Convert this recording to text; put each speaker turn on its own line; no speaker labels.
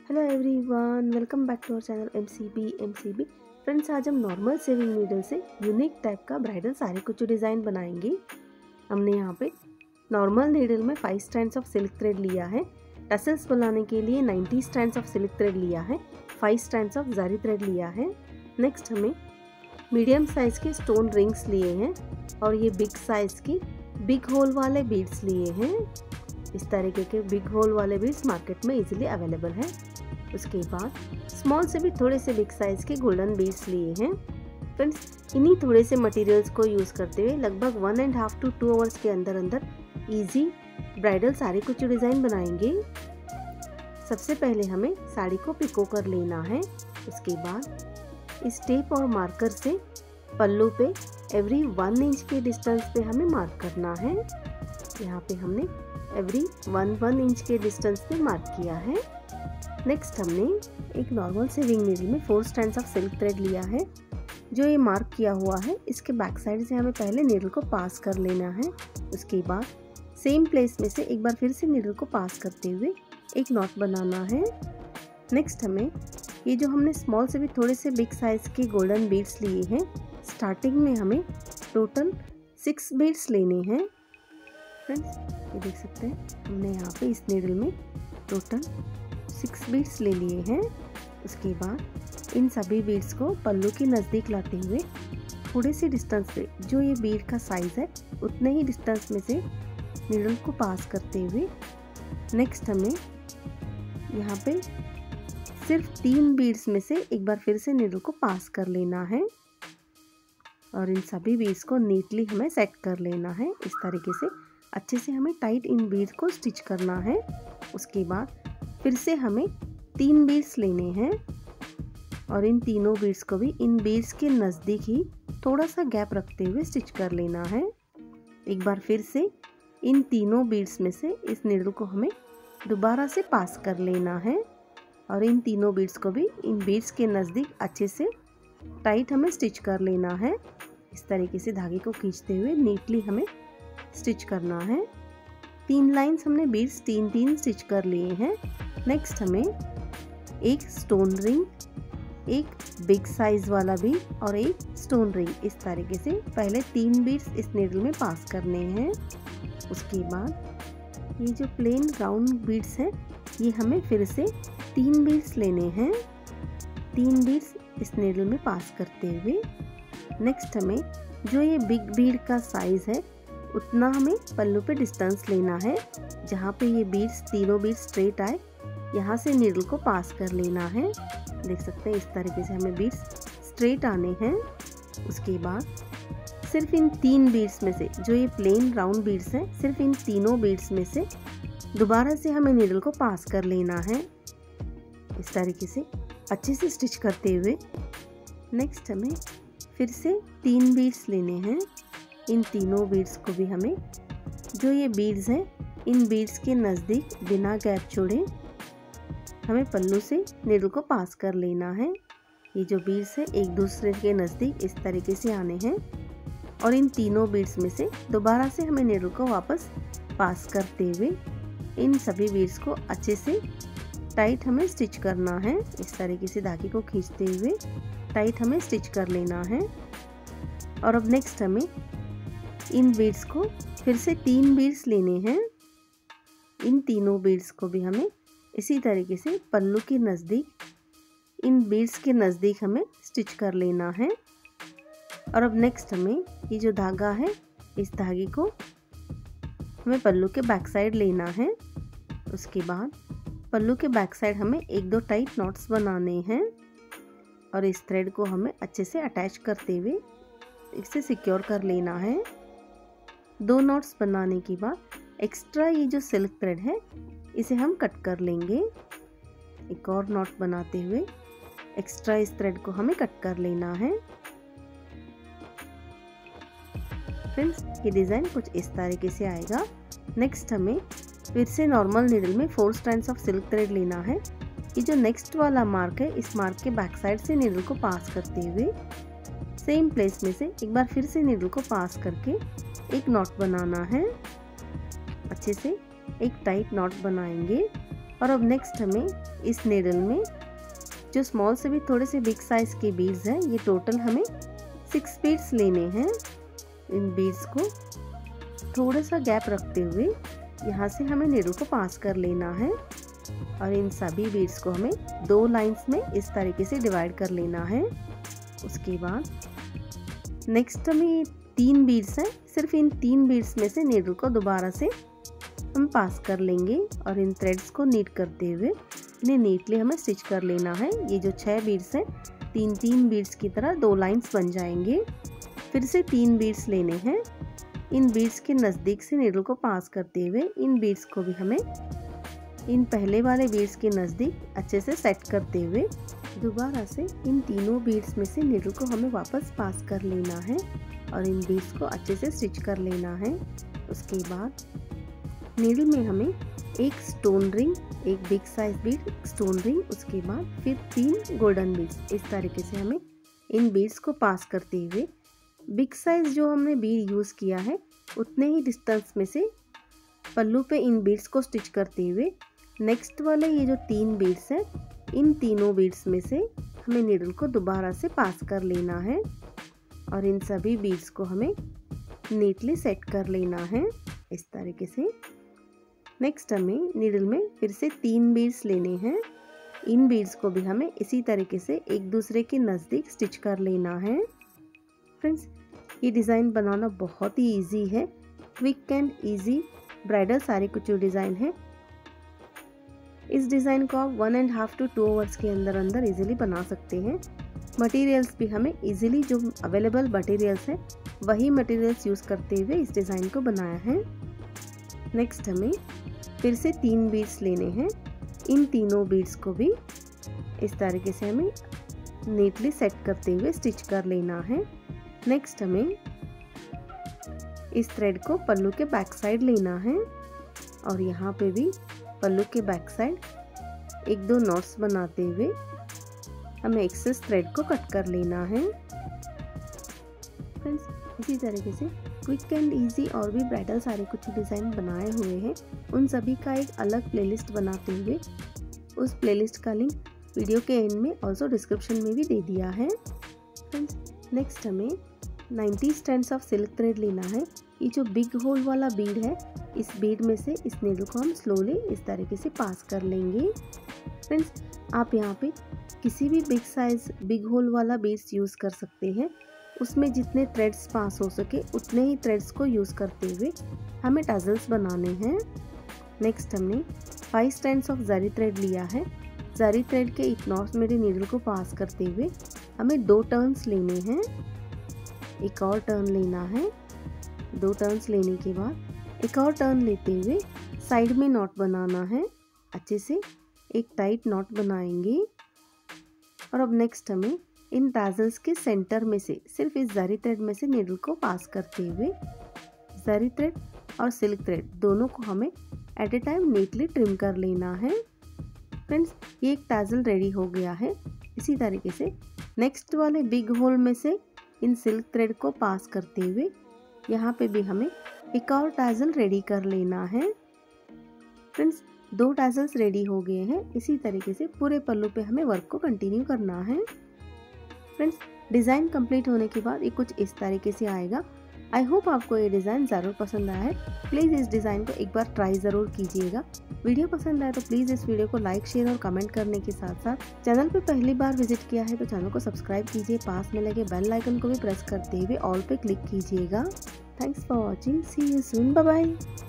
Hello everyone, welcome back to our channel MCB. Friends, आज हम normal sewing needle से unique type का bridal sari कुछ डिज़ाइन बनाएंगे। हमने यहाँ पे नॉर्मल नीडल में 5 स्ट्रैंड्स ऑफ सिल्क थ्रेड लिया है। टसल्स बनाने के लिए 90 स्ट्रैंड्स ऑफ सिल्क थ्रेड लिया है। 5 स्ट्रैंड्स ऑफ ज़री थ्रेड लिया है। नेक्स्ट हमें मीडियम साइज़ के स्टोन रिंग्स लिए हैं और ये बिग साइज़ की बिग होल वाले बीड्स लिए हैं। इस तरीके के बिग होल वाले बीड्स मार्केट में इजीली अवेलेबल है। उसके बाद स्मॉल से भी थोड़े से बिग साइज के गोल्डन बीड्स लिए हैं। फ्रेंड्स, इन्हीं थोड़े से मटेरियल्स को यूज़ करते हुए लगभग 1.5 to 2 आवर्स के अंदर इजी ब्राइडल साड़ी कुछ डिज़ाइन बनाएंगे। सबसे पहले हमें साड़ी को पिको कर लेना है। उसके बाद इस टेप और मार्कर से पल्लू पे एवरी 1 इंच के डिस्टेंस पे हमें मार्क करना है। यहाँ पे हमने एवरी 1 इंच के डिस्टेंस पे मार्क किया है। नेक्स्ट हमने एक नॉर्मल सेविंग नीडल में 4 स्ट्रैंड्स ऑफ सिल्क थ्रेड लिया है। जो ये मार्क किया हुआ है इसके बैक साइड से हमें पहले नीडल को पास कर लेना है। उसके बाद सेम प्लेस में से एक बार फिर से नीडल को पास करते हुए एक नॉट बनाना है। नेक्स्ट हमें ये जो हमने स्मॉल से भी थोड़े से बिग साइज के गोल्डन बीड्स लिए हैं, स्टार्टिंग में हमें टोटल 6 बीड्स लेने हैं। फ्रेंड्स, ये देख सकते हैं हमने यहाँ पे इस नीडल में टोटल 6 बीड्स ले लिए हैं। उसके बाद इन सभी बीड्स को पल्लू के नज़दीक लाते हुए थोड़े से डिस्टेंस पे जो ये बीड का साइज़ है उतने ही डिस्टेंस में से नीडल को पास करते हुए नेक्स्ट हमें यहाँ पे सिर्फ 3 बीड्स में से एक बार फिर से नीडल को पास कर लेना है और इन सभी बीड्स को नीटली हमें सेट कर लेना है। इस तरीके से अच्छे से हमें टाइट इन बीड्स को स्टिच करना है। उसके बाद फिर से हमें 3 बीड्स लेने हैं और इन तीनों बीड्स को भी इन बीड्स के नज़दीक ही थोड़ा सा गैप रखते हुए स्टिच कर लेना है। एक बार फिर से इन तीनों बीड्स में से इस नीडल को हमें दोबारा से पास कर लेना है और इन तीनों बीड्स को भी इन बीड्स के नज़दीक अच्छे से टाइट हमें स्टिच कर लेना है। इस तरीके से धागे को खींचते हुए नीटली हमें स्टिच करना है। 3 लाइंस हमने बीड्स 3-3 स्टिच कर लिए हैं। नेक्स्ट हमें एक स्टोन रिंग, एक बिग साइज वाला बीड और एक स्टोन रिंग, इस तरीके से पहले 3 बीड्स इस नीडल में पास करने हैं। उसके बाद ये जो प्लेन राउंड बीड्स हैं ये हमें फिर से 3 बीड्स लेने हैं। 3 बीड्स इस नीडल में पास करते हुए नेक्स्ट हमें जो ये बिग बीड का साइज़ है उतना हमें पल्लू पे डिस्टेंस लेना है। जहाँ पे ये बीड्स तीनों बीड्स स्ट्रेट आए यहाँ से नीडल को पास कर लेना है। देख सकते हैं इस तरीके से हमें बीड्स स्ट्रेट आने हैं। उसके बाद सिर्फ इन 3 बीड्स में से जो ये प्लेन राउंड बीड्स हैं, सिर्फ इन तीनों बीड्स में से दोबारा से हमें नीडल को पास कर लेना है। इस तरीके से अच्छे से स्टिच करते हुए नेक्स्ट हमें फिर से 3 बीड्स लेने हैं। इन तीनों बीड्स को भी हमें जो ये बीड्स हैं इन बीड्स के नज़दीक बिना गैप छोड़े हमें पल्लू से नीडल को पास कर लेना है। ये जो बीड्स हैं एक दूसरे के नज़दीक इस तरीके से आने हैं और इन तीनों बीड्स में से दोबारा से हमें नीडल को वापस पास करते हुए इन सभी बीड्स को अच्छे से टाइट हमें स्टिच करना है। इस तरीके से धागे को खींचते हुए टाइट हमें स्टिच कर लेना है। और अब नेक्स्ट हमें इन बीड्स को फिर से 3 बीड्स लेने हैं। इन तीनों बीड्स को भी हमें इसी तरीके से पल्लू के नज़दीक इन बीड्स के नज़दीक हमें स्टिच कर लेना है। और अब नेक्स्ट हमें ये जो धागा है इस धागे को हमें पल्लू के बैक साइड लेना है। उसके बाद पल्लू के बैक साइड हमें 1-2 टाइट नॉट्स बनाने हैं और इस थ्रेड को हमें अच्छे से अटैच करते हुए इसे सिक्योर कर लेना है। 2 नॉट्स बनाने के बाद एक्स्ट्रा ये जो सिल्क थ्रेड है इसे हम कट कर लेंगे। एक और नॉट बनाते हुए एक्स्ट्रा इस थ्रेड को हमें कट कर लेना है। फ्रेंड्स, ये डिज़ाइन कुछ इस तरीके से आएगा। नेक्स्ट हमें फिर से नॉर्मल नीडल में 4 स्ट्रैंड्स ऑफ सिल्क थ्रेड लेना है। ये जो नेक्स्ट वाला मार्क है इस मार्क के बैक साइड से नीडल को पास करते हुए सेम प्लेस में से एक बार फिर से नीडल को पास करके एक नॉट बनाना है। अच्छे से एक टाइट नॉट बनाएंगे और अब नेक्स्ट हमें इस नीडल में जो स्मॉल से भी थोड़े से बिग साइज के बीड्स हैं, ये टोटल हमें 6 बीड्स लेने हैं। इन बीड्स को थोड़ा सा गैप रखते हुए यहाँ से हमें नीडल को पास कर लेना है और इन सभी बीड्स को हमें 2 लाइंस में इस तरीके से डिवाइड कर लेना है। उसके बाद नेक्स्ट हमें 3 बीड्स हैं, सिर्फ इन 3 बीड्स में से नीडल को दोबारा से हम पास कर लेंगे और इन थ्रेड्स को नीट करते हुए इन्हें नीटली हमें स्टिच कर लेना है। ये जो 6 बीड्स हैं 3 बीड्स की तरह 2 लाइंस बन जाएंगे। फिर से 3 बीड्स लेने हैं। इन बीड्स के नज़दीक से नीडल को पास करते हुए इन बीड्स को भी हमें इन पहले वाले बीड्स के नज़दीक अच्छे से सेट करते हुए दोबारा से इन तीनों बीड्स में से नीडल को हमें वापस पास कर लेना है और इन बीड्स को अच्छे से स्टिच कर लेना है। उसके बाद नीडल में हमें एक स्टोन रिंग, एक big size bead, stone ring, उसके बाद फिर 3 गोल्डन बीड्स, इस तरीके से हमें इन बीड्स को पास करते हुए बिग साइज जो हमने बीड यूज़ किया है उतने ही डिस्टेंस में से पल्लू पे इन बीड्स को स्टिच करते हुए नेक्स्ट वाले ये जो 3 बीड्स हैं इन तीनों बीड्स में से हमें नीडल को दोबारा से पास कर लेना है और इन सभी बीड्स को हमें नीटली सेट कर लेना है इस तरीके से। नेक्स्ट हमें नीडल में फिर से 3 बीड्स लेने हैं। इन बीड्स को भी हमें इसी तरीके से एक दूसरे के नज़दीक स्टिच कर लेना है। फ्रेंड्स, ये डिज़ाइन बनाना बहुत ही इजी है, quick and easy bridal sari कुचू डिज़ाइन है। इस डिज़ाइन को आप 1.5 to 2 आवर्स के अंदर इजीली बना सकते हैं। मटेरियल्स भी हमें इजीली जो अवेलेबल मटेरियल्स हैं वही मटेरियल्स यूज़ करते हुए इस डिज़ाइन को बनाया है। नेक्स्ट हमें फिर से 3 बीड्स लेने हैं। इन तीनों बीड्स को भी इस तरीके से हमें नीटली सेट करते हुए स्टिच कर लेना है। नेक्स्ट हमें इस थ्रेड को पल्लू के बैक साइड लेना है और यहाँ पे भी पल्लू के बैक साइड 1-2 नॉट्स बनाते हुए हमें एक्सेस थ्रेड को कट कर लेना है। फ्रेंड्स, इसी तरीके से क्विक एंड इजी और भी ब्राइडल साड़ी कुछ डिज़ाइन बनाए हुए हैं, उन सभी का एक अलग प्लेलिस्ट बनाते हुए उस प्लेलिस्ट का लिंक वीडियो के एंड में ऑल्सो डिस्क्रिप्शन में भी दे दिया है। फ्रेंड्स, नेक्स्ट हमें 90 स्ट्रैंड्स ऑफ सिल्क थ्रेड लेना है। ये जो बिग होल वाला बीड है, इस बीड में से इस नीडल को हम स्लोली इस तरीके से पास कर लेंगे। फ्रेंड्स, आप यहाँ पे किसी भी बिग साइज बिग होल वाला बीड्स यूज़ कर सकते हैं। उसमें जितने थ्रेड्स पास हो सके उतने ही थ्रेड्स को यूज़ करते हुए हमें टजल्स बनाने हैं। नेक्स्ट हमने 5 स्ट्रैंड्स ऑफ जरी थ्रेड लिया है। जरी थ्रेड के एक नॉट में नीडल को पास करते हुए हमें 2 टर्न्स लेने हैं। एक और टर्न लेना है। 2 टर्न्स लेने के बाद एक और टर्न लेते हुए साइड में नॉट बनाना है। अच्छे से एक टाइट नॉट बनाएंगे और अब नेक्स्ट हमें इन टैजल्स के सेंटर में से सिर्फ इस जरी थ्रेड में से नीडल को पास करते हुए जरी थ्रेड और सिल्क थ्रेड दोनों को हमें at a time neatly trim कर लेना है। फ्रेंड्स, ये एक टैजल रेडी हो गया है। इसी तरीके से नेक्स्ट वाले बिग होल में से इन सिल्क थ्रेड को पास करते हुए यहाँ पे भी हमें एक और टैजल रेडी कर लेना है। फ्रेंड्स, 2 टैजल्स रेडी हो गए हैं। इसी तरीके से पूरे पल्लू पे हमें वर्क को कंटिन्यू करना है। फ्रेंड्स, डिज़ाइन कंप्लीट होने के बाद ये कुछ इस तरीके से आएगा। आई होप आपको ये डिज़ाइन ज़रूर पसंद आया है। प्लीज़ इस डिज़ाइन को एक बार ट्राई ज़रूर कीजिएगा। वीडियो पसंद आए तो प्लीज़ इस वीडियो को लाइक, शेयर और कमेंट करने के साथ साथ चैनल पे पहली बार विजिट किया है तो चैनल को सब्सक्राइब कीजिए। पास में लगे बेल आइकन को भी प्रेस करते हुए ऑल पे क्लिक कीजिएगा। Thanks for watching. See you soon. Bye bye.